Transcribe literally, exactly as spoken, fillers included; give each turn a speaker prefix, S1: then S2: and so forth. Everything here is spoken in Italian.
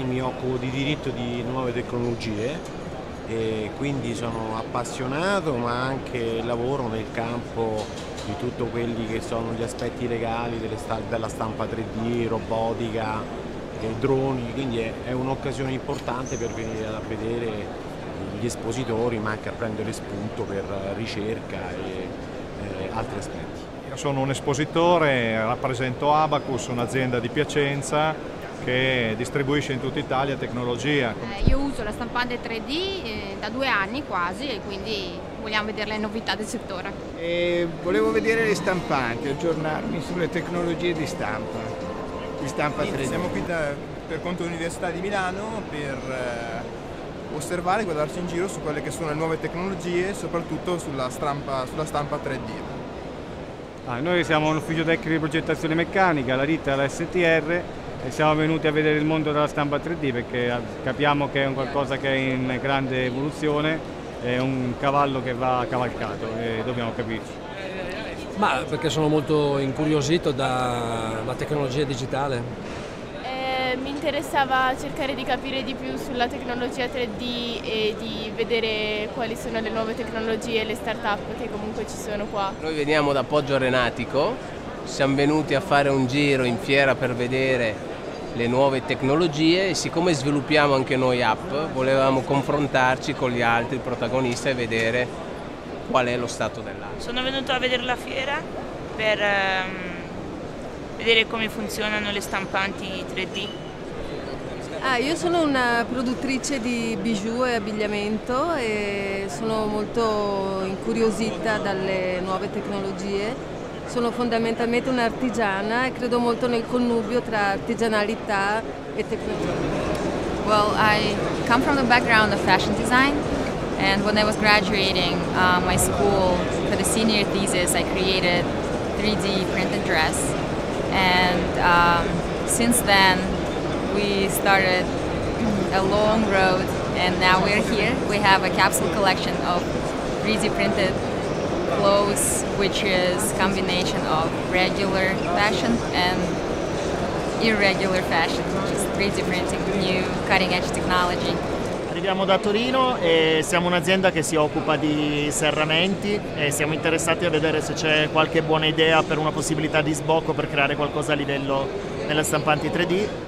S1: anni mi occupo di diritto di nuove tecnologie e quindi sono appassionato, ma anche lavoro nel campo di tutto quelli che sono gli aspetti legali delle sta della stampa tre D, robotica, e droni, quindi è, è un'occasione importante per venire a vedere gli espositori, ma anche a prendere spunto per ricerca e eh, altri aspetti.
S2: Io sono un espositore, rappresento Abacus, un'azienda di Piacenza che distribuisce in tutta Italia tecnologia.
S3: Eh, io uso la stampante tre D eh, da due anni quasi e quindi vogliamo vedere le novità del settore.
S4: E volevo vedere le stampanti, aggiornarmi sulle tecnologie di stampa, di stampa tre D.
S5: Siamo qui da, per conto dell'Università di Milano per eh, osservare e guardarci in giro su quelle che sono le nuove tecnologie, soprattutto sulla stampa, sulla stampa tre D.
S6: Ah, noi siamo un ufficio tecnico di progettazione meccanica, la RIT e la S T R, e siamo venuti a vedere il mondo della stampa tre D perché capiamo che è un qualcosa che è in grande evoluzione, è un cavallo che va cavalcato e dobbiamo capirci.
S7: Ma perché sono molto incuriosito dalla tecnologia digitale.
S8: Eh, mi interessava cercare di capire di più sulla tecnologia tre D e di vedere quali sono le nuove tecnologie e le start-up che comunque ci sono qua.
S9: Noi veniamo da Poggio Renatico, siamo venuti a fare un giro in fiera per vedere le nuove tecnologie e siccome sviluppiamo anche noi app, volevamo confrontarci con gli altri protagonisti e vedere qual è lo stato dell'arte.
S10: Sono venuto a vedere la fiera per ehm, vedere come funzionano le stampanti tre D.
S11: Ah, io sono una produttrice di bijou e abbigliamento e sono molto incuriosita dalle nuove tecnologie. Sono fondamentalmente un'artigiana e credo molto nel connubio tra artigianalità e tecnologia.
S12: Well, I come from the background of fashion design, and when I was graduating uh, my school for the senior thesis, I created three D printed dress, and um, since then we started a long road, and now we're here. We have a capsule collection of three D printed clothes, which is a combination of regular fashion and irregular fashion, which is three D printing, new cutting edge technology.
S13: Arriviamo da Torino e siamo un'azienda che si occupa di serramenti e siamo interessati a vedere se c'è qualche buona idea per una possibilità di sbocco per creare qualcosa a livello nelle stampanti tre D.